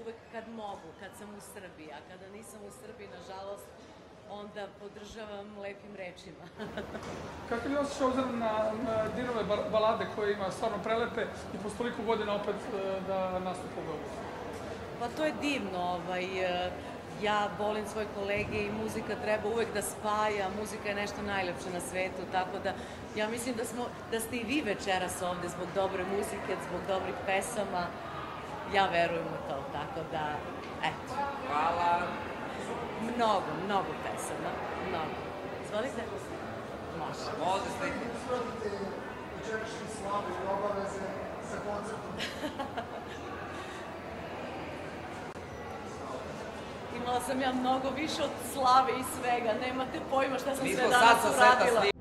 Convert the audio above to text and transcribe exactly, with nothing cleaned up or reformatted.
uvek kad mogu, kad sam u Srbiji, a kada nisam u Srbiji, nažalost, onda podržavam lepim rečima. Kako li osjećaš obzirom na Dinove balade koje ima stvarno prelepe i posle toliko godina opet da nastupa u Beogradu? Pa to je divno. Ja volim svoje kolege i muzika treba uvek da spaja. Muzika je nešto najlepše na svetu, tako da ja mislim da ste i vi večeras ovde zbog dobre muzike, zbog dobrih pesama. Ja verujem u to, tako da, eto. Hvala. Mnogo, mnogo pesama, mnogo. Izvolite? Može. Može, slike. Svratite večerašnje slave i obaveze sa koncertom. Imala sam ja mnogo više od slave i svega, nemate pojma šta sam sve danas uradila.